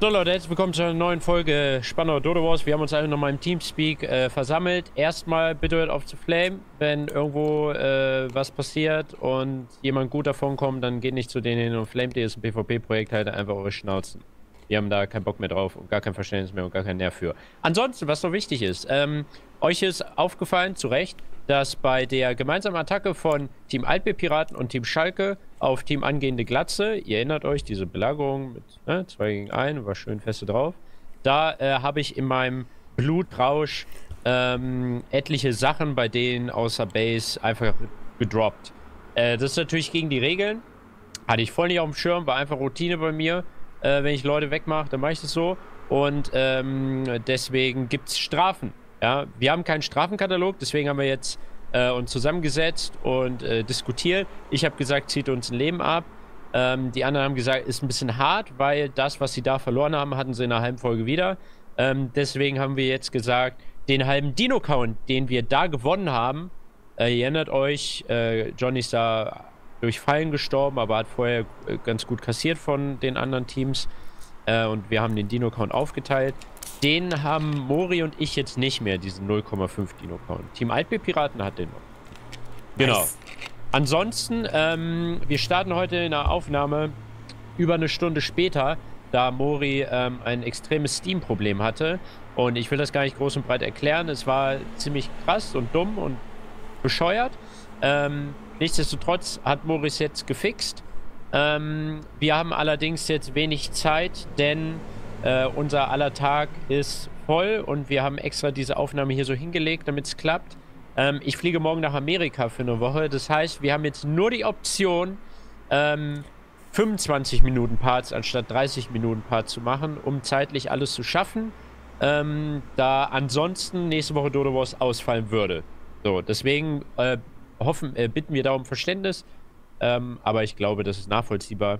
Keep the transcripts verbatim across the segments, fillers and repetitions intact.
So Leute, herzlich willkommen zu einer neuen Folge Spannender Dodo Wars. Wir haben uns alle nochmal im Teamspeak äh, versammelt. Erstmal bitte hört auf zu flamen, wenn irgendwo äh, was passiert und jemand gut davon kommt, dann geht nicht zu denen hin und flamet ihr. Das ist ein PvP-Projekt, halt einfach eure Schnauzen. Wir haben da keinen Bock mehr drauf und gar kein Verständnis mehr und gar keinen Nerv für. Ansonsten, was noch wichtig ist, ähm, euch ist aufgefallen, zu Recht, dass bei der gemeinsamen Attacke von Team Altbier-Piraten und Team Schalke auf Team Angehende Glatze, ihr erinnert euch, diese Belagerung mit ne, zwei gegen eins, war schön feste drauf, da äh, habe ich in meinem Blutrausch ähm, etliche Sachen bei denen außer Base einfach gedroppt. Äh, das ist natürlich gegen die Regeln, hatte ich voll nicht auf dem Schirm, war einfach Routine bei mir. Äh, wenn ich Leute wegmache, dann mache ich das so. Und ähm, deswegen gibt es Strafen. Ja? Wir haben keinen Strafenkatalog, deswegen haben wir jetzt äh, uns zusammengesetzt und äh, diskutiert. Ich habe gesagt, zieht uns ein Leben ab. Ähm, die anderen haben gesagt, ist ein bisschen hart, weil das, was sie da verloren haben, hatten sie in einer halben Folge wieder. Ähm, deswegen haben wir jetzt gesagt, den halben Dino-Count, den wir da gewonnen haben, äh, ihr erinnert euch, äh, Johnny ist da durch Fallen gestorben, aber hat vorher ganz gut kassiert von den anderen Teams. Äh, und wir haben den Dino-Count aufgeteilt. Den haben Mori und ich jetzt nicht mehr, diesen null Komma fünf Dino-Count. Team Altbier-Piraten hat den noch. Genau. Nice. Ansonsten, ähm, wir starten heute in der Aufnahme über eine Stunde später, da Mori ähm, ein extremes Steam-Problem hatte. Und ich will das gar nicht groß und breit erklären. Es war ziemlich krass und dumm und bescheuert. Ähm, Nichtsdestotrotz hat Moritz jetzt gefixt. Ähm, wir haben allerdings jetzt wenig Zeit, denn äh, unser aller Tag ist voll und wir haben extra diese Aufnahme hier so hingelegt, damit es klappt. Ähm, ich fliege morgen nach Amerika für eine Woche. Das heißt, wir haben jetzt nur die Option, ähm, fünfundzwanzig Minuten Parts anstatt dreißig Minuten Parts zu machen, um zeitlich alles zu schaffen, ähm, da ansonsten nächste Woche Dodo Wars ausfallen würde. So, deswegen äh, hoffen, äh, bitten wir da um Verständnis, ähm, aber ich glaube, das ist nachvollziehbar.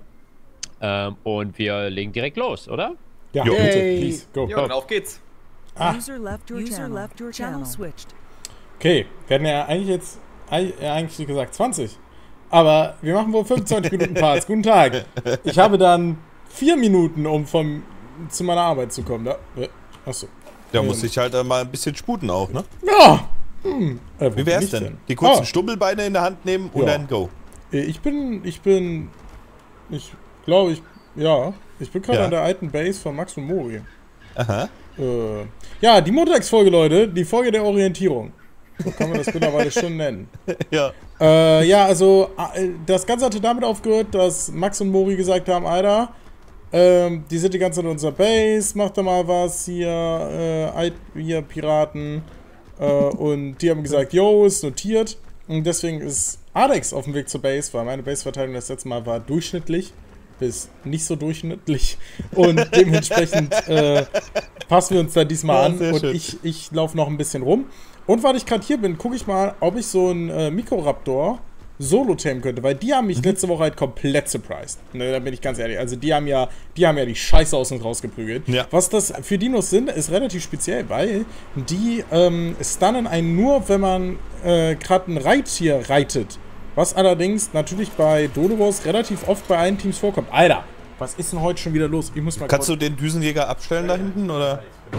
Ähm, und wir legen direkt los, oder? Ja, bitte, please, go. Ja, dann auf geht's. Ah. User left your User channel. Left your channel switched. Okay, wir hatten ja eigentlich jetzt, eigentlich wie gesagt zwanzig, aber wir machen wohl fünfundzwanzig Minuten Parts. Guten Tag. Ich habe dann vier Minuten, um vom, zu meiner Arbeit zu kommen. Da, achso. Da ähm. muss ich halt mal ein bisschen sputen auch, ne? Ja. Hm. Äh, Wie wär's denn? denn? Die kurzen ah. Stubbelbeine in der Hand nehmen und ja. dann go. Ich bin, ich bin, ich glaube, ich, ja, ich bin gerade ja. an der alten Base von Max und Mori. Aha. Äh, ja, die Montagsfolge, Leute, die Folge der Orientierung. So kann man das mittlerweile schon nennen. Ja. Äh, ja, also, das Ganze hatte damit aufgehört, dass Max und Mori gesagt haben, Alter, ähm, die sind die ganze Zeit in unserer Base, macht da mal was, hier, äh, hier, Piraten. Uh, und die haben gesagt, yo, ist notiert. Und deswegen ist Alex auf dem Weg zur Base, weil meine Base-Verteilung das letzte Mal war durchschnittlich bis nicht so durchschnittlich. Und dementsprechend äh, passen wir uns da diesmal ja, an. Und schön. ich, ich laufe noch ein bisschen rum. Und weil ich gerade hier bin, gucke ich mal, ob ich so einen äh, Mikroraptor solo tamen könnte, weil die haben mich mhm. letzte Woche halt komplett surprised. Ne, da bin ich ganz ehrlich. Also die haben ja, die haben ja die Scheiße aus uns rausgeprügelt. Ja. Was das für Dinos sind, ist relativ speziell, weil die ähm, stunnen einen nur, wenn man äh, gerade ein Reittier reitet. Was allerdings natürlich bei Dodo Wars relativ oft bei allen Teams vorkommt. Alter, was ist denn heute schon wieder los? Ich muss mal Kannst du den Düsenjäger abstellen da hinten, oder?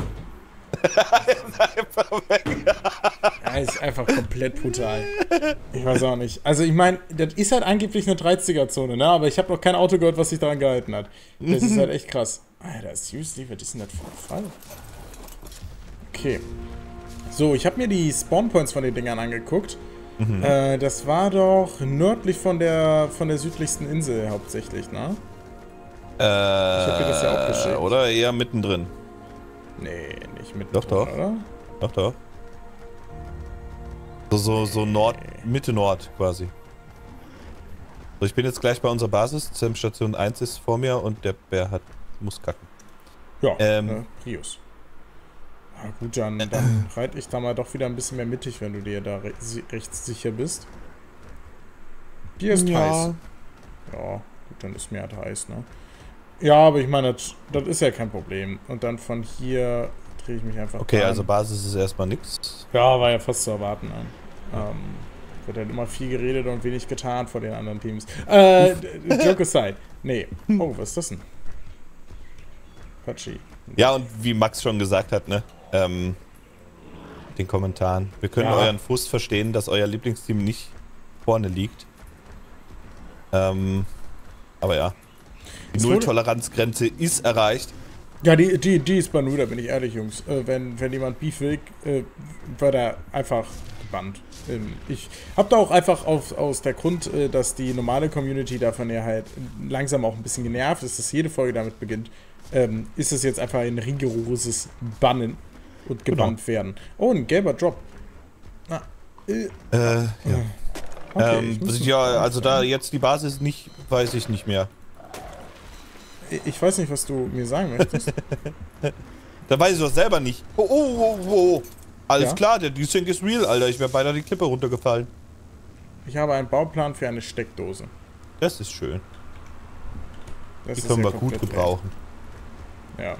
Ja, ist einfach komplett brutal. Ich weiß auch nicht. Also ich meine, das ist halt angeblich eine dreißiger-Zone, ne? Aber ich habe noch kein Auto gehört, was sich daran gehalten hat. Das ist halt echt krass. Alter, seriously, was ist denn das für ein Fall? Okay. So, ich habe mir die Spawnpoints von den Dingern angeguckt. Mhm. Äh, das war doch nördlich von der von der südlichsten Insel hauptsächlich, ne? Äh, ich habe dir das ja auch geschickt. Oder eher mittendrin. Nee, nicht mit. Doch, doch. Oder? Doch, doch. So, so, so Nord, Mitte Nord quasi. So, ich bin jetzt gleich bei unserer Basis. Station eins ist vor mir und der Bär hat, muss kacken. Ja, ähm, äh, Prius. Ja, gut, dann, dann reite ich da mal doch wieder ein bisschen mehr mittig, wenn du dir da re recht sicher bist. Bier ist ja. heiß. Ja, gut, dann ist mir halt heiß, ne? Ja, aber ich meine, das, das ist ja kein Problem. Und dann von hier drehe ich mich einfach Okay, an. also Basis ist erstmal nix. Ja, war ja fast zu erwarten. Ne? Ähm, wird halt immer viel geredet und wenig getan vor den anderen Teams. Äh, Joke aside. Nee. Oh, was ist das denn? Patschi. Ja, und wie Max schon gesagt hat, ne? Ähm, den Kommentaren. Wir können Ja. euren Frust verstehen, dass euer Lieblingsteam nicht vorne liegt. Ähm, aber ja. Die Es wurde- Null-Toleranz-Grenze ist erreicht. Ja, die, die, die ist Banu, da bin ich ehrlich, Jungs. Äh, wenn, wenn jemand Beef will, äh, wird er einfach gebannt. Ähm, ich hab da auch einfach auf, aus der Grund, äh, dass die normale Community davon ja halt langsam auch ein bisschen genervt ist, dass jede Folge damit beginnt, ähm, ist es jetzt einfach ein rigoroses Bannen und gebannt Genau. werden. Oh, ein gelber Drop. Ah, äh, Äh, ja. okay, ähm, ich muss- ja, also da jetzt die Basis nicht, weiß ich nicht mehr. Ich weiß nicht, was du mir sagen möchtest. Da weiß ich doch selber nicht. Oh, oh, oh, oh. Alles Ja? klar, der Desync ist real, Alter. Ich wäre beinahe die Klippe runtergefallen. Ich habe einen Bauplan für eine Steckdose. Das ist schön. Das Die ist können ja wir gut komplett gebrauchen. Ja.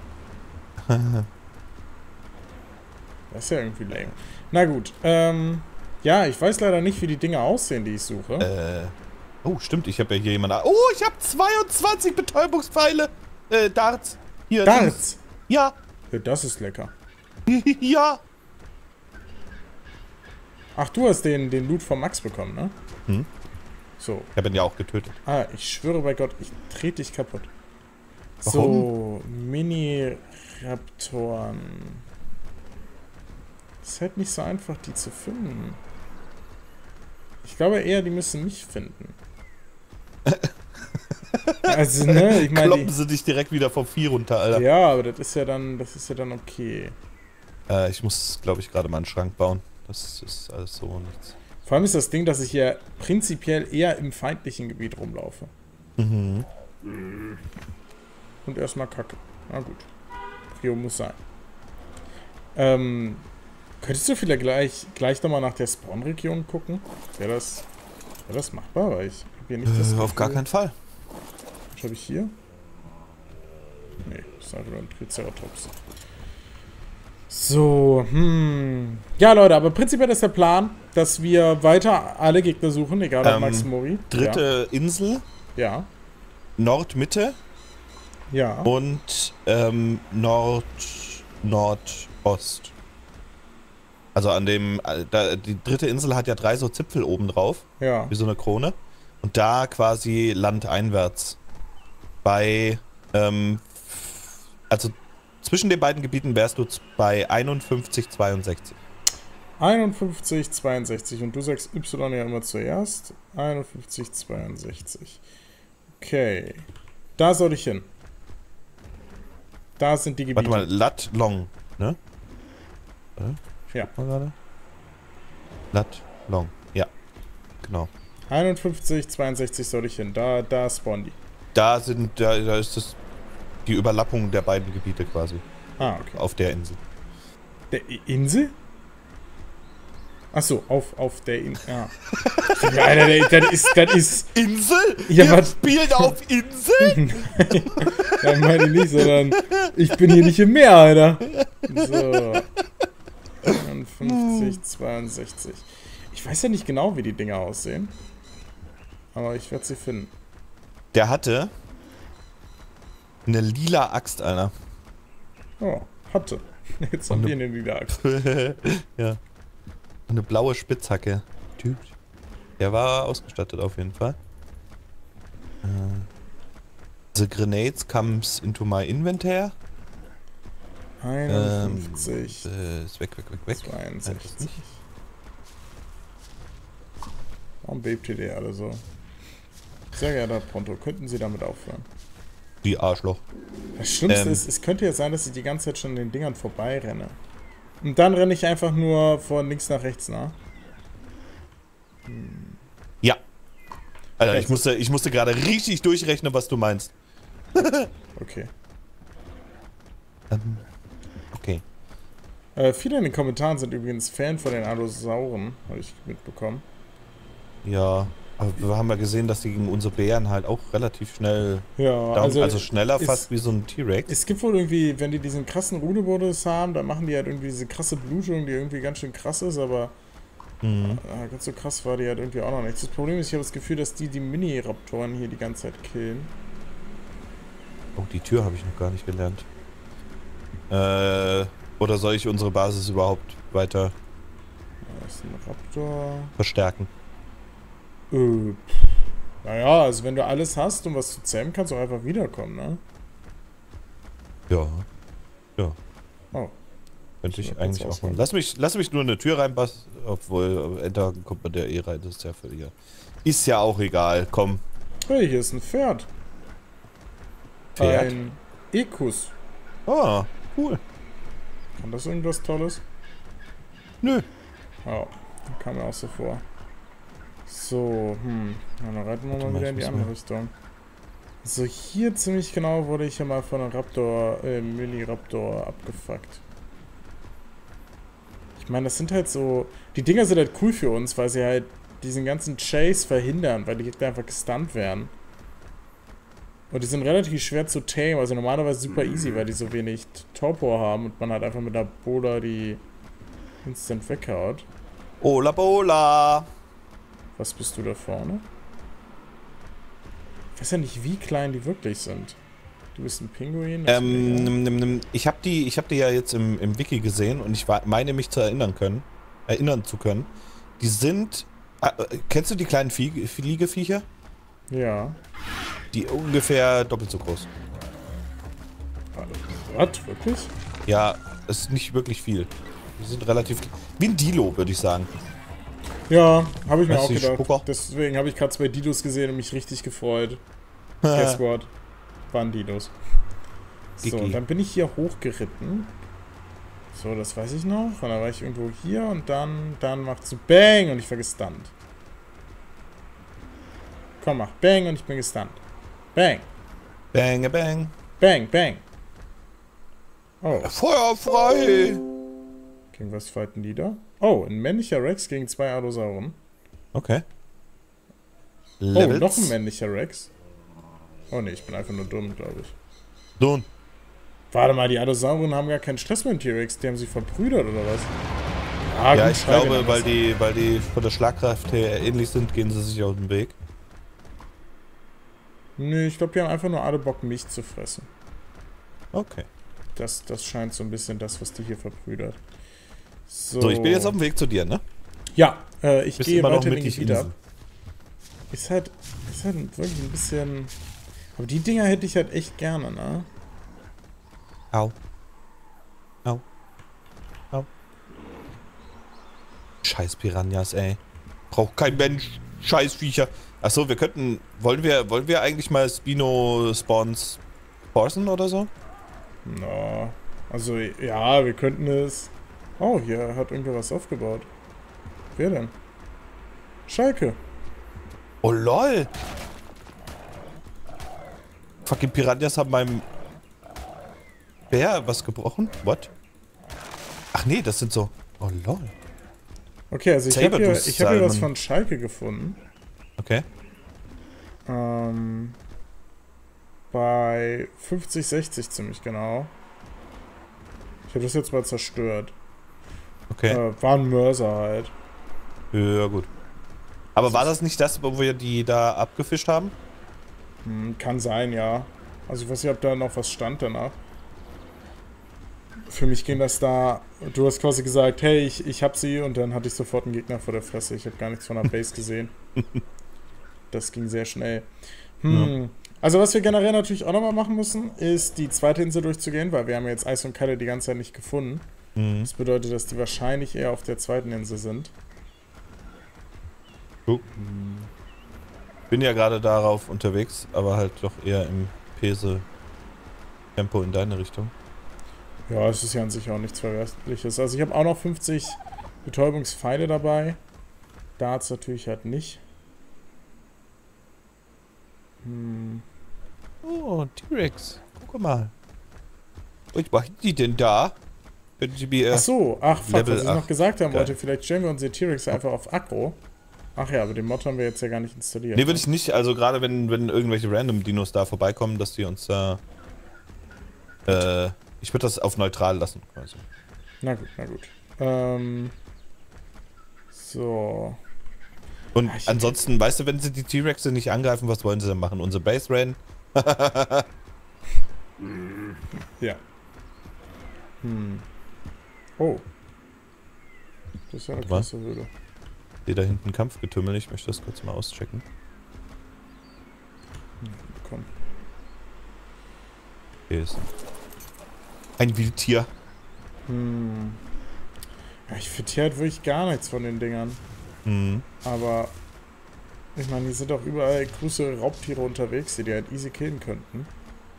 Das ist ja irgendwie lame. Na gut, ähm, ja, ich weiß leider nicht, wie die Dinge aussehen, die ich suche. Äh. Oh, stimmt, ich habe ja hier jemanden. Oh, ich habe zweiundzwanzig Betäubungspfeile. Äh, Darts. Hier. Darts! Ja. Ja, das ist lecker. Ja. Ach, du hast den, den Loot von Max bekommen, ne? Hm. So. Ich habe ihn ja auch getötet. Ah, ich schwöre bei Gott, ich trete dich kaputt. Warum? So, Mini-Raptoren. Ist halt nicht so einfach, die zu finden. Ich glaube eher, die müssen mich finden. Also, ne, ich meine, Kloppen sie dich direkt wieder vom Vieh runter, Alter. ja, aber das ist ja dann, das ist ja dann okay. Äh, ich muss, glaube ich, gerade mal einen Schrank bauen. Das ist alles so nichts. Vor allem ist das Ding, dass ich hier prinzipiell eher im feindlichen Gebiet rumlaufe. Mhm. Und erstmal Kacke. Na gut. Prio muss sein. Ähm, könntest du vielleicht gleich, gleich nochmal nach der Spawn-Region gucken? Wäre das, wär das machbar? Weil ich habe hier nicht das Äh, auf gar keinen Fall. Was habe ich hier? Nee, das ist einfach nur ein Triceratops. So, hm. Ja, Leute, aber prinzipiell ist der Plan, dass wir weiter alle Gegner suchen, egal ob Ähm, Max Mori. Dritte Insel, Ja. Nordmitte Ja. ja. und ähm, Nord Nordost. Also an dem, äh, da, die dritte Insel hat ja drei so Zipfel oben drauf, Ja. wie so eine Krone. Und da quasi landeinwärts. Bei, ähm, also zwischen den beiden Gebieten wärst du z- bei einundfünfzig zweiundsechzig. einundfünfzig, zweiundsechzig. Und du sagst Y ja immer zuerst. einundfünfzig, zweiundsechzig. Okay. Da soll ich hin. Da sind die Gebiete. Warte mal, Lat Long, ne? Warte, Ja. mal gerade. Lat Long, ja. Genau. einundfünfzig, zweiundsechzig soll ich hin. Da, da spawnen die. Da sind, da, da ist das die Überlappung der beiden Gebiete quasi. Ah, okay. Auf der Insel. Der I- Insel? Achso, auf, auf der Insel. Ja. Alter, der- das ist, das ist. Insel? Ja, Wir was- spielen auf Insel? Ja, meine ich nicht, sondern ich bin hier nicht im Meer, Alter. So. einundfünfzig, zweiundsechzig. Ich weiß ja nicht genau, wie die Dinger aussehen. Aber ich werde sie finden. Der hatte eine lila Axt, Alter. Oh, hatte. Jetzt haben wir eine lila Axt. Ja. Eine blaue Spitzhacke. Typ. Der war ausgestattet auf jeden Fall. Äh, The grenades comes into my inventory. einundfünfzig, Ähm, äh, ist weg, weg, weg, weg. zweiundsechzig. Warum bebt ihr die alle so? Sehr geehrter Ponto, könnten Sie damit aufhören? Die Arschloch. Das Schlimmste Ähm. ist, es könnte ja sein, dass ich die ganze Zeit schon an den Dingern vorbeirenne. Und dann renne ich einfach nur von links nach rechts nach. Ja. Alter, Okay. ich musste, ich musste gerade richtig durchrechnen, was du meinst. Okay. Ähm, okay. Äh, viele in den Kommentaren sind übrigens Fan von den Alosauren, habe ich mitbekommen. Ja. Aber wir haben ja gesehen, dass die gegen unsere Bären halt auch relativ schnell Ja, down, also, also, schneller ist- fast wie so ein T-Rex. es gibt wohl irgendwie, wenn die diesen krassen Runemodus haben, dann machen die halt irgendwie diese krasse Blutung, die irgendwie ganz schön krass ist, aber Mhm. äh, ganz so krass war die halt irgendwie auch noch nicht. Das Problem ist, ich habe das Gefühl, dass die die Mini-Raptoren hier die ganze Zeit killen. Oh, die Tür habe ich noch gar nicht gelernt. Äh, oder soll ich unsere Basis überhaupt weiter Da ist ein Raptor. verstärken? Äh, naja, also wenn du alles hast, um was zu zähmen, kannst du auch einfach wiederkommen, ne? Ja. Ja. Oh. Könnte ich So, eigentlich kurz auch machen. Lass mich, lass mich nur eine Tür reinpassen, obwohl Enter kommt man der eh rein, das ist ja für ihr. Ist ja auch egal, komm. Hey, hier ist ein Pferd. Pferd? Ein Ekus. Ah, cool. Kann das irgendwas Tolles? Nö. Oh, kam mir auch so vor. So, hm. Na, dann reiten wir Warte mal mal, wieder ich in die muss andere mal- Richtung. So, hier ziemlich genau wurde ich ja mal von einem Raptor, äh, Mini-Raptor abgefuckt. Ich meine, das sind halt so... Die Dinger sind halt cool für uns, weil sie halt diesen ganzen Chase verhindern, weil die Gegner einfach gestunt werden. Und die sind relativ schwer zu tame, also normalerweise super easy, weil die so wenig Torpor haben und man halt einfach mit einer Bola die instant weghaut. Ola Bola. Was bist du da vorne? Ich weiß ja nicht, wie klein die wirklich sind. Du bist ein Pinguin? das ist mir Ähm, egal. nimm, nimm, nimm. ich habe die, ich habe die ja jetzt im, im Wiki gesehen und ich war, meine mich zu erinnern können, erinnern zu können. Die sind, äh, kennst du die kleinen Flie Fliegeviecher? Ja. Die ungefähr doppelt so groß. Was? Wirklich? Ja, es ist nicht wirklich viel. Die sind relativ, wie ein Dilo, würde ich sagen. Ja, habe ich mir Weißt auch du, die gedacht. Spucker? Deswegen habe ich gerade zwei Dinos gesehen und mich richtig gefreut. Guess what? Waren Dinos. So, Gigi. und dann bin ich hier hochgeritten. So, das weiß ich noch. Und dann war ich irgendwo hier und dann, dann macht so Bang und ich war gestunt. Komm, mach Bang und ich bin gestunt. Bang, Bang, bang. Bang, Bang. Oh, Feuer frei! gegen was fighten die da? Oh, ein männlicher Rex gegen zwei Alosauren. Okay. Oh, Levels. noch ein männlicher Rex. Oh ne, ich bin einfach nur dumm, glaube ich. Nun, Warte mal, die Alosauren haben gar keinen Stress mit dem T-Rex, die haben sich verbrüdert oder was? Ah, ja, gut, ich Scheibe, glaube, dann weil ist- die, weil die von der Schlagkraft her ähnlich sind, gehen sie sich aus dem Weg. Nö, ich glaube, die haben einfach nur alle Bock, mich zu fressen. Okay. Das, das scheint so ein bisschen das, was die hier verbrüdert. So, So, ich bin jetzt auf dem Weg zu dir, ne? Ja, äh, ich Bist gehe immer noch weiter in den mittig Gebiet ab. Insel. Ist halt, ist halt wirklich ein bisschen... Aber die Dinger hätte ich halt echt gerne, ne? Au. Au. Au. Scheiß Piranhas, ey. Braucht kein Mensch. Scheiß Viecher. Achso, wir könnten... Wollen wir, wollen wir eigentlich mal Spino-Spawns forcen oder so? Na, also, ja, wir könnten es... Oh, hier hat irgendwer was aufgebaut. Wer denn? Schalke. Oh lol. Fucking Piranhas haben meinem Bär was gebrochen? What? Ach nee, das sind so... Oh lol. Okay, also ich habe hier, Sabertooth ich hab hier was Salmon. von Schalke gefunden. Okay. Ähm, bei fünfzig, sechzig ziemlich genau. Ich habe das jetzt mal zerstört. Okay. Äh, war ein Mörser halt. Ja, gut. Aber war das nicht das, wo wir die da abgefischt haben? Hm, kann sein, ja. Also ich weiß nicht, ob da noch was stand danach. Für mich ging das da... Du hast quasi gesagt, hey, ich, ich hab sie und dann hatte ich sofort einen Gegner vor der Fresse. Ich habe gar nichts von der Base gesehen. Das ging sehr schnell. Hm. Ja. Also was wir generell natürlich auch nochmal machen müssen, ist die zweite Insel durchzugehen, weil wir haben jetzt Eis und Kalle die ganze Zeit nicht gefunden. Mhm. Das bedeutet, dass die wahrscheinlich eher auf der zweiten Insel sind. Oh. Bin ja gerade darauf unterwegs, aber halt doch eher im Pese-Tempo in deine Richtung. Ja, es ist ja an sich auch nichts Verwerfliches. Also ich habe auch noch fünfzig Betäubungspfeile dabei. Darts natürlich halt nicht. Hm. Oh, T-Rex. Guck mal. Was machen die denn da? Können Sie mir... Ach so, ach fuck, Level was ich noch acht. gesagt haben Geil. wollte, vielleicht stellen wir unsere T-Rex einfach auf Aggro. Ach ja, aber den Mod haben wir jetzt ja gar nicht installiert. Nee, würde ich nicht. Also gerade wenn, wenn irgendwelche random Dinos da vorbeikommen, dass die uns da... Äh, ich würde das auf neutral lassen. Quasi. Na gut, na gut. Ähm, so. Und Ah, ich- ansonsten, weißt du, wenn sie die T-Rexe nicht angreifen, was wollen sie denn machen? Unsere Base rennen? Ja. Hm. Oh. Das ist ja eine Warte mal. krasse Höhle. Ich sehe da hinten Kampfgetümmel. Ich möchte das kurz mal auschecken. Hm, komm. Hier ist ein Wildtier. Hm. Ja, ich finde hier halt wirklich gar nichts von den Dingern. Mhm. Aber ich meine, hier sind auch überall größere Raubtiere unterwegs, die die halt easy killen könnten.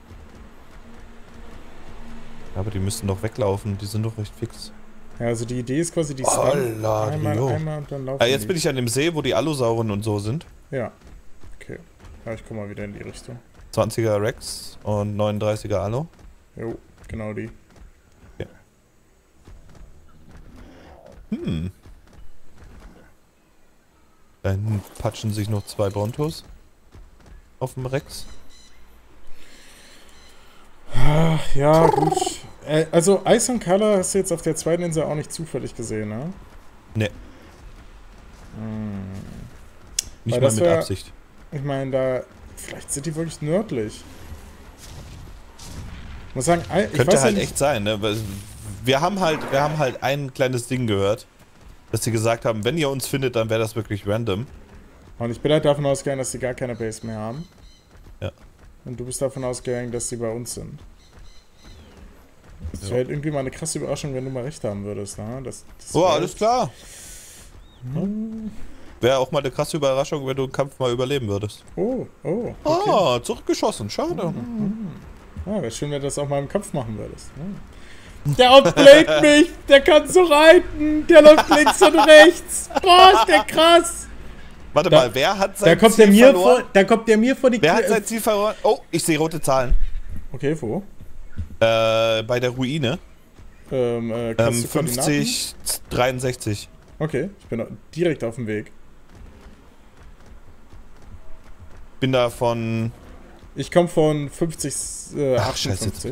Aber die müssen doch weglaufen. Die sind doch recht fix. Ja, also die Idee ist quasi, die Holla, einmal, jo. einmal und dann laufen Ah, jetzt die. bin ich an dem See, wo die Allosaurien und so sind. Ja. Okay. Ja, ich komme mal wieder in die Richtung. zwanziger Rex und neununddreißiger Allo. Jo, genau die. Hm. Da hinten patschen sich noch zwei Brontos auf dem Rex. Ach, ja, gut. Äh, also Ice and Color hast du jetzt auf der zweiten Insel auch nicht zufällig gesehen, ne? Ne. Hm. Nicht Weil mal das mit wär- Absicht. Ich meine, da... Vielleicht sind die wirklich nördlich. Ich muss sagen, I- ich Könnte weiß halt ja nicht, echt sein, ne? Weil Wir haben halt, wir haben halt ein kleines Ding gehört, dass sie gesagt haben, wenn ihr uns findet, dann wäre das wirklich random. Und ich bin halt davon ausgegangen, dass sie gar keine Base mehr haben. Ja. Und du bist davon ausgegangen, dass sie bei uns sind. Das Ja. wäre halt irgendwie mal eine krasse Überraschung, wenn du mal recht haben würdest, ne? Das, das Oh, wär alles echt- klar. Hm. Wäre auch mal eine krasse Überraschung, wenn du den Kampf mal überleben würdest. Oh, oh, okay. Ah, zurückgeschossen, schade. Ja, wäre schön, wenn du das auch mal im Kopf machen würdest. Hm. Der outplayt mich! Der kann so reiten! Der läuft links und rechts! Boah, ist der krass! Warte Da- mal, wer hat sein Da kommt, Ziel der mir verloren? vor, da kommt der mir vor die Wer hat Knie- sein Ziel verloren? Oh, ich sehe rote Zahlen. Okay, wo? Äh, bei der Ruine. Ähm, äh, Ähm, kannst du Koordinaten? fünfzig, dreiundsechzig. Okay, ich bin direkt auf dem Weg. Bin da von... Ich komme von fünfzig, äh, Ach, scheiße. achtundfünfzig.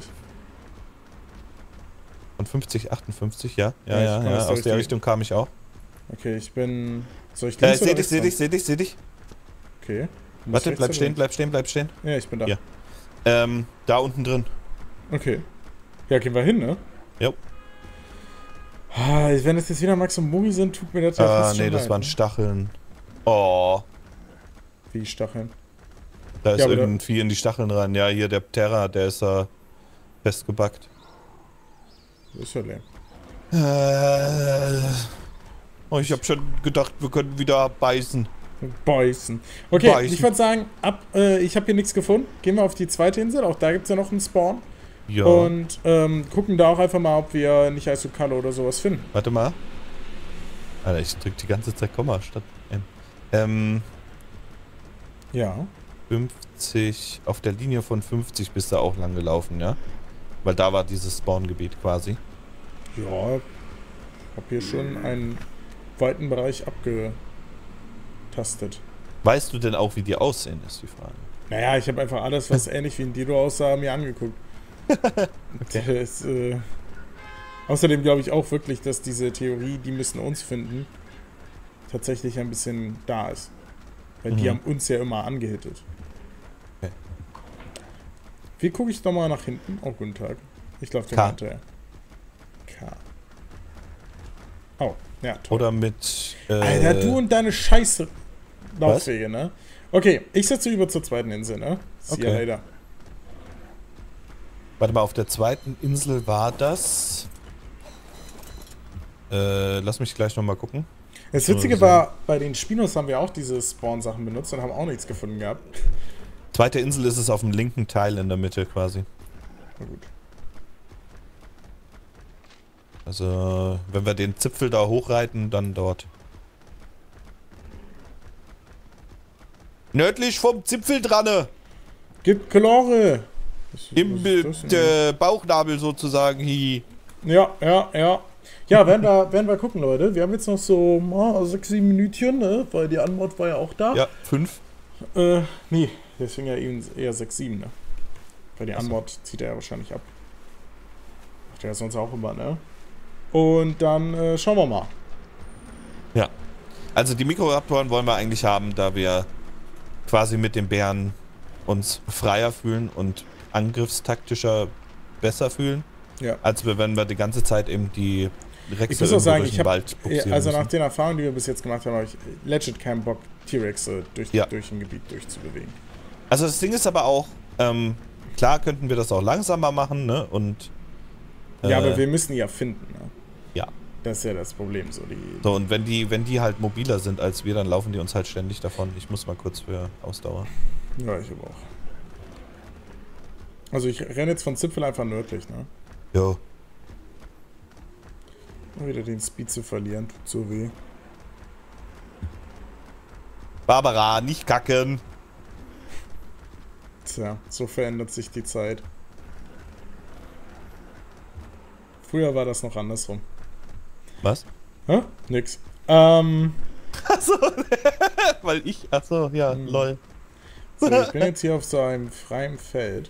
Von fünfzig, achtundfünfzig, ja. Ja, Ja, ich ja, komm ja. aus Aus der der Richtung. Richtung kam ich auch. Okay, ich bin... Soll ich Äh, links seh oder dich, rechts seh fahren? dich, seh dich, seh dich. Okay. Du musst Warte, rechts bleib oder stehen, links? bleib stehen, bleib stehen. Ja, ich bin da. Hier. Ähm, da unten drin. Okay. Ja, gehen wir hin, ne? Jo. Ah, wenn es jetzt wieder Max und Mugi sind, tut mir das ja Ah, fast schon nee, das leid, waren ne? Stacheln. Oh, Wie Stacheln. da ist Ja, aber da- irgendwie in die Stacheln rein. Ja, hier der Ptera, der ist da festgebackt. Das ist ja lame. Äh, oh, ich hab schon gedacht, wir können wieder beißen. Beißen. Okay, Beißen. ich würde sagen, ab, äh, ich habe hier nichts gefunden. Gehen wir auf die zweite Insel. Auch da gibt es ja noch einen Spawn. Ja. Und ähm, gucken da auch einfach mal, ob wir nicht Eisukale oder sowas finden. Warte mal. Alter, ich drück die ganze Zeit Komma statt M. Ähm, Ja. fünfzig, auf der Linie von fünfzig bist du auch lang gelaufen, ja? Weil da war dieses Spawngebiet quasi. Ja. Ich habe hier schon einen weiten Bereich abgetastet. Weißt du denn auch, wie die aussehen, ist die Frage. Naja, ich habe einfach alles, was ähnlich wie ein Dilo aussah, mir angeguckt. Der ist, äh, außerdem glaube ich auch wirklich, dass diese Theorie, die müssen uns finden, tatsächlich ein bisschen da ist. Weil die Mhm. haben uns ja immer angehittet. Okay. Wie gucke ich nochmal nach hinten? Oh, guten Tag. Ich laufe K. da hinterher. K. Oh, ja, toll. Oder mit. Äh, Alter, du und deine scheiße Laufwege, ne? Okay, ich setze über zur zweiten Insel, ne? See you Okay. later. Warte mal, auf der zweiten Insel war das. Äh, lass mich gleich nochmal gucken. Das Witzige So, so. war, bei den Spinos haben wir auch diese Spawn-Sachen benutzt und haben auch nichts gefunden gehabt. Zweite Insel ist es auf dem linken Teil in der Mitte quasi. Na gut. Also, wenn wir den Zipfel da hochreiten, dann dort. Nördlich vom Zipfel dran, Gib Kalore! Was- im was ist das denn? äh, Bauchnabel sozusagen. Hi. Ja, ja, ja. Ja, werden wir, werden wir gucken, Leute. Wir haben jetzt noch so oh, sechs, sieben Minütchen, ne? Weil die Anmod war ja auch da. Ja, fünf. Äh, nee, deswegen ja eben eher sechs, sieben, ne? Weil die Ach so. Anmod zieht er ja wahrscheinlich ab. Macht er ja sonst auch immer, ne? Und dann äh, schauen wir mal. Ja. Also die Mikroraptoren wollen wir eigentlich haben, da wir quasi mit den Bären uns freier fühlen und angriffstaktischer besser fühlen. Ja. Als wir, wenn wir die ganze Zeit eben die Rexe Ich muss auch sagen, ich habe, Wald buxieren also nach müssen. den Erfahrungen, die wir bis jetzt gemacht haben, habe ich legit keinen Bock, T-Rexe durch, Ja. durch ein Gebiet durchzubewegen. Also das Ding ist aber auch, ähm, klar könnten wir das auch langsamer machen, ne? Und äh, Ja, aber wir müssen die ja finden, ne? ja. Das ist ja das Problem, so die... So, und wenn die, wenn die halt mobiler sind als wir, dann laufen die uns halt ständig davon. Ich muss mal kurz für Ausdauer. Ja, ich aber auch. Also ich renne jetzt von Zipfel einfach nördlich, ne? Jo. Um wieder den Speed zu verlieren, tut so weh. Barbara, nicht kacken! Tja, so verändert sich die Zeit. Früher war das noch andersrum. Was? Hä? Nix. Ähm, Achso, weil ich, achso, ja, Hm. lol. so, ich bin jetzt hier auf so einem freien Feld.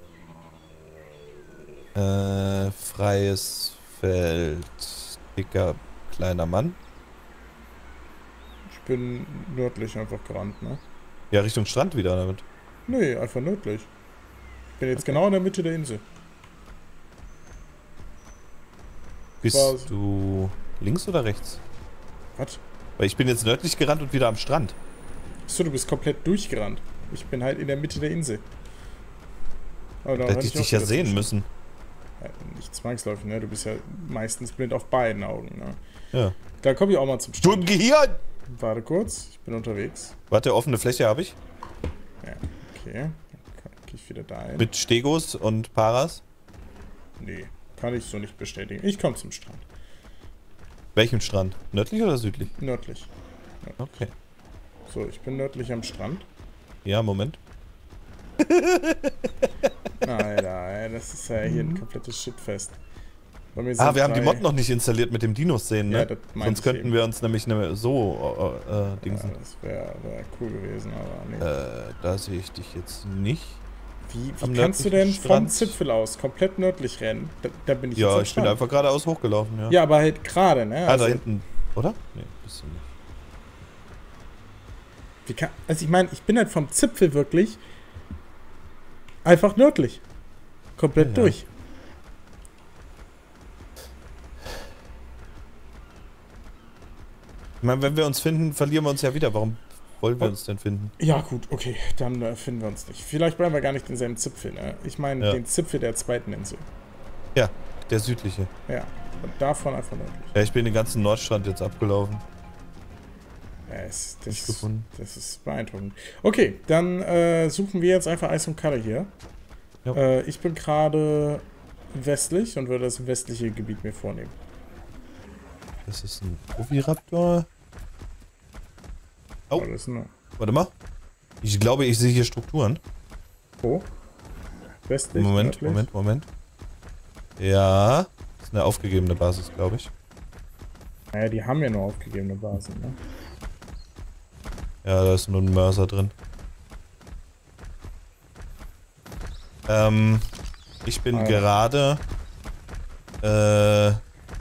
Äh, freies Feld. Dicker, kleiner Mann. Ich bin nördlich einfach gerannt, ne? Ja, Richtung Strand wieder damit. Nee, einfach nördlich. Ich bin jetzt genau in der Mitte der Insel. Bist Was? du links oder rechts? Was? Weil ich bin jetzt nördlich gerannt und wieder am Strand. Achso, du bist komplett durchgerannt. Ich bin halt in der Mitte der Insel. Aber da Da hätte ich dich ja sehen müssen. Ja, nicht zwangsläufig, ne? Du bist ja meistens blind auf beiden Augen, ne? Ja. Da komme ich auch mal zum Du im Strand. Gehirn! Warte kurz, ich bin unterwegs. Warte, offene Fläche habe ich. Ja, okay. Dann gehe ich wieder dahin. Mit Stegos und Paras. Nee, kann ich so nicht bestätigen. Ich komme zum Strand. Welchem Strand? Nördlich oder südlich? Nördlich. Okay. So, ich bin nördlich am Strand. Ja, Moment. Alter, ey, das ist ja hier ein komplettes Shitfest. Bei mir Mhm. Ah, sind wir haben die drei- Mod noch nicht installiert mit dem Dinos sehen, ne? Ja, das meinte Sonst ich könnten eben. wir uns nämlich ne, so äh, äh, Ja, dingsen. das wäre wär cool gewesen, aber nee. Äh, da sehe ich dich jetzt nicht. Wie, am wie kannst du denn nördlichen vom Strand. Zipfel aus komplett nördlich rennen? Da, da bin ich Ja, jetzt am ich bin Strand. einfach geradeaus hochgelaufen, ja. Ja, aber halt gerade, ne? Ah, Also, da hinten, oder? Nee, bist du nicht. wie kann, also ich meine, ich bin halt vom Zipfel wirklich einfach nördlich. Komplett Ja. durch. Ich meine, wenn wir uns finden, verlieren wir uns ja wieder. Warum wollen wir Oh. uns denn finden? Ja, gut, okay, dann äh, finden wir uns nicht. Vielleicht bleiben wir gar nicht denselben Zipfel, ne? Ich meine Ja. den Zipfel der zweiten Insel. Ja, der südliche. Ja, und davon einfach nördlich. Ja, ich bin den ganzen Nordstrand jetzt abgelaufen. Ja, es, Nicht das, gefunden. das ist beeindruckend. Okay, dann äh, suchen wir jetzt einfach Eis und Kalle hier. Ja. Äh, ich bin gerade westlich und würde das westliche Gebiet mir vornehmen. Das ist ein Oviraptor. Oh. Oh, das ist eine, Warte mal. Ich glaube, ich sehe hier Strukturen. oh. Westlich, Moment, nördlich. Moment, Moment. Ja, das ist eine aufgegebene Basis, glaube ich. Naja, die haben ja nur aufgegebene Basen, ne? Ja, da ist nur ein Mörser drin. Ähm, ich bin Ah, ja. gerade äh,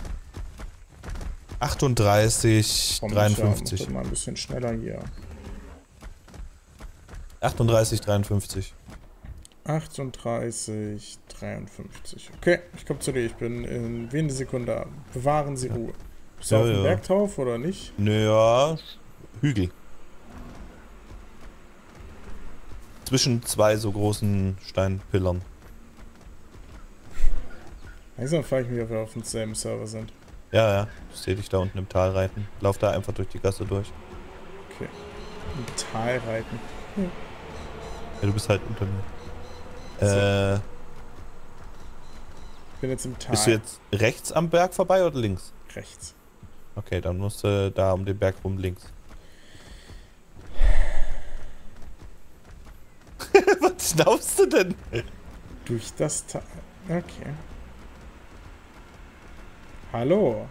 achtunddreißig, Komm, dreiundfünfzig. Ich mal ein bisschen schneller hier. achtunddreißig, dreiundfünfzig. achtunddreißig, dreiundfünfzig. Okay, ich komme zu dir. Ich bin in wenigen Sekunden da. Bewahren Sie Ruhe. Bist du Ja, auf dem ja. Bergtauf oder nicht? Naja, Hügel. Zwischen zwei so großen Steinpillern. Langsam frage ich mich, ob wir auf demselben Server sind. Ja, ja, ich sehe dich da unten im Tal reiten. Lauf da einfach durch die Gasse durch. Okay. Im Tal reiten. Ja, du bist halt unter mir. So. Äh, Ich bin jetzt im Tal. bist du jetzt rechts am Berg vorbei oder links? rechts? Okay, dann musst du da um den Berg rum links. Was schnaufst du denn? Durch das Tal. Okay. Hallo.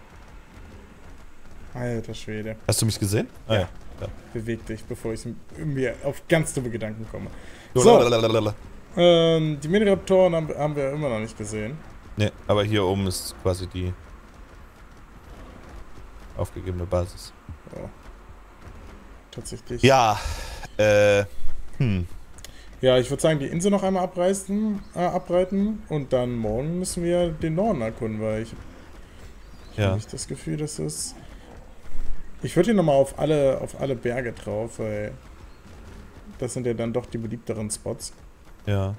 Alter Schwede. Hast du mich gesehen? Ah, Ja. ja. Beweg dich, bevor ich mir auf ganz dumme Gedanken komme. So. So. Ähm, die Miniraptoren haben, haben wir immer noch nicht gesehen. Ne, aber hier oben ist quasi die aufgegebene Basis. Ja. Tatsächlich. Ja, äh, hm. Ja, ich würde sagen, die Insel noch einmal abreißen, äh, abreiten und dann morgen müssen wir den Norden erkunden, weil ich, ich Ja. habe nicht das Gefühl, dass es... Ich würde hier nochmal auf alle, auf alle Berge drauf, weil das sind ja dann doch die beliebteren Spots. Ja.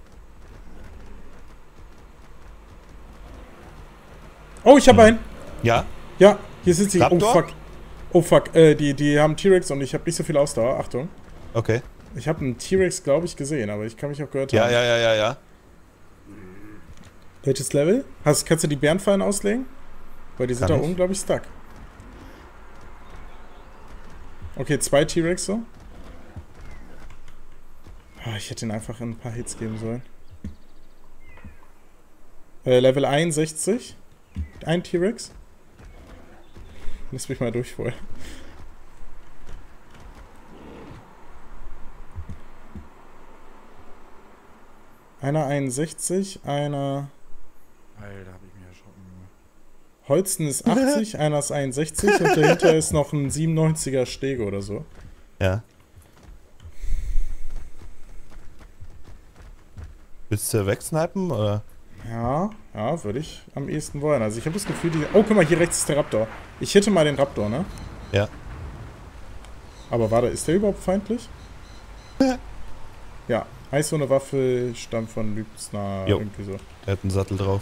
Oh, ich habe einen! Ja? Ja, hier sind sie. Raptor? Oh fuck. Oh fuck, äh, die, die haben T-Rex und ich habe nicht so viel Ausdauer. Achtung. Okay. Ich habe einen T-Rex, glaube ich, gesehen, aber ich kann mich auch gehört Ja, haben. ja, ja, ja, ja. Welches Level? Hast, kannst du die Bärenfallen auslegen? Weil die sind Kann da ich. unglaublich stuck. Okay, zwei T-Rex so. Ah, ich hätte ihn einfach ein paar Hits geben sollen. Äh, Level einundsechzig. Ein T-Rex. Lass mich mal durch vorher. Einer einundsechzig, einer... Alter, hab ich mich erschrocken. Holsten ist achtzig, einer ist einundsechzig und dahinter ist noch ein siebenundneunziger Stege oder so. Ja. Willst du wegsnipen, oder? Ja, ja, würde ich am ehesten wollen. Also ich habe das Gefühl, die... Oh, guck mal, hier rechts ist der Raptor. Ich hitte mal den Raptor, ne? Ja. Aber warte, ist der überhaupt feindlich? Ja, Eishunde Waffe stammt von Lübsner, Jo. irgendwie so. Der hat einen Sattel drauf.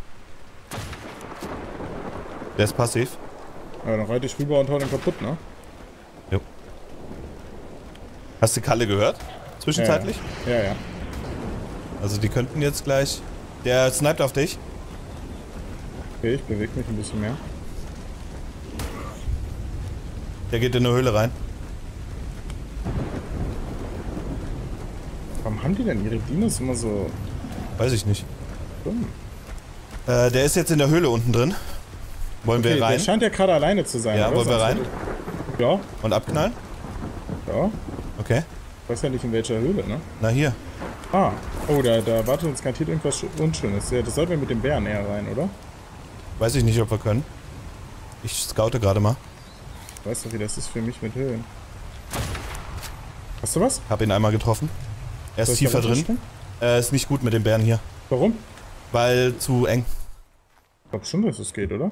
Der ist passiv. Ja, dann reite ich rüber und hau den kaputt, ne? Jo. Hast du Kalle gehört? Zwischenzeitlich? Ja, ja. ja. Also die könnten jetzt gleich... Der sniped auf dich. Okay, ich bewege mich ein bisschen mehr. Der geht in eine Höhle rein. Warum haben die denn ihre Dinos immer so Weiß ich nicht. dumm? Äh, der ist jetzt in der Höhle unten drin. Wollen Okay, wir rein? der scheint ja gerade alleine zu sein. Ja, oder? wollen wir Sonst rein? würde- Ja, Und abknallen? ja. Okay. Ich weiß ja nicht in welcher Höhle, ne? Na hier. Ah, oh, da, da wartet uns garantiert irgendwas Sch- Unschönes. Ja, das sollten wir mit dem Bären eher rein, oder? Weiß ich nicht, ob wir können. Ich scoute gerade mal. Weißt du, wie das ist für mich mit Höhlen? Hast du was? Hab ihn einmal getroffen. Er Soll ist ich da tiefer drin. runterspringen? Äh, ist nicht gut mit den Bären hier. Warum? Weil zu eng. Ich glaube schon, dass es geht, oder?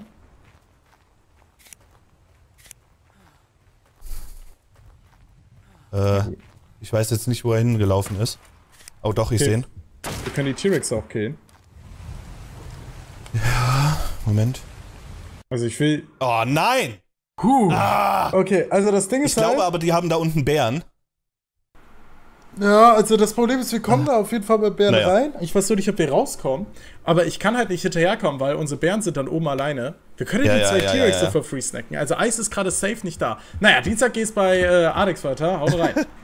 Äh, ich weiß jetzt nicht, wo er hingelaufen ist. Oh doch, ich Okay. sehe ihn. Wir können die T-Rex auch killen. Moment. Also ich will... Oh nein! Huh. Ah! Okay, also das Ding Ich ist halt... glaube aber, die haben da unten Bären. Ja, also das Problem ist, wir kommen da auf jeden Fall bei Bären Naja. rein. Ich weiß nur nicht, ob wir rauskommen. Aber ich kann halt nicht hinterherkommen, weil unsere Bären sind dann oben alleine. Wir können Ja, die ja, zwei ja, T-Rex ja, so ja. für free snacken. Also Eis ist gerade safe nicht da. Naja, Dienstag geht's bei äh, Adex weiter. Haut rein.